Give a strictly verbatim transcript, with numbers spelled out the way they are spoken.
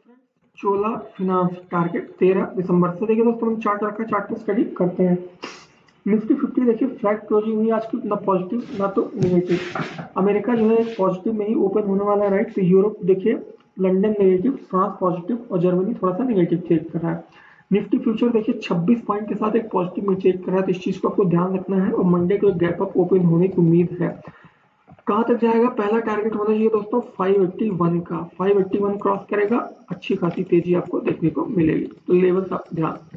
Friends चोला finance target तेरह दिसंबर से। देखिए दोस्तों, हम चार्ट रखा, चार्ट पे स्टडी करते हैं। निफ्टी फिफ्टी देखिए फ्लैट क्लोजिंग हुई आज की, ना पॉजिटिव ना तो नेगेटिव। अमेरिका जो है पॉजिटिव में ही ओपन होने वाला है, राइट। तो यूरोप देखिए लंदन नेगेटिव, फ्रांस पॉजिटिव और जर्मनी थोड़ा सा नेगेटिव ट्रेड कर रहा है। निफ्टी फ्यूचर देखिए छब्बीस पॉइंट के साथ एक पॉजिटिव में ट्रेड कर रहा है, तो इस चीज को आपको ध्यान रखना है। और मंडे को एक गैप अप ओपन होने की उम्मीद है। कहाँ तक जाएगा? पहला टारगेट होना चाहिए दोस्तों फाइव एट्टी वन का। फाइव एट्टी वन क्रॉस करेगा, अच्छी खासी तेजी आपको देखने को मिलेगी। तो लेवल्स आप ध्यान